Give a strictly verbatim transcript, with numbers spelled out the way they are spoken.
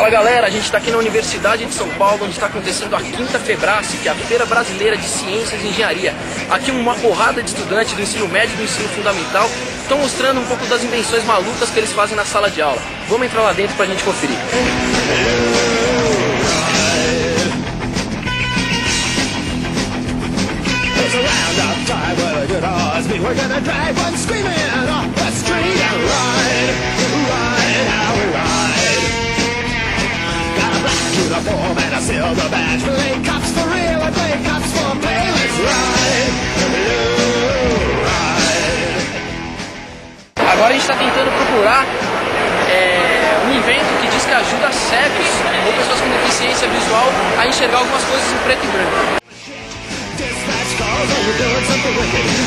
Fala galera, a gente está aqui na Universidade de São Paulo, onde está acontecendo a quinta FEBRASE, que é a Feira Brasileira de Ciências e Engenharia. Aqui uma porrada de estudantes do ensino médio e do ensino fundamental estão mostrando um pouco das invenções malucas que eles fazem na sala de aula. Vamos entrar lá dentro pra gente conferir. Agora a gente está tentando procurar é, um invento que diz que ajuda cegos ou pessoas com deficiência visual a enxergar algumas coisas em preto e branco.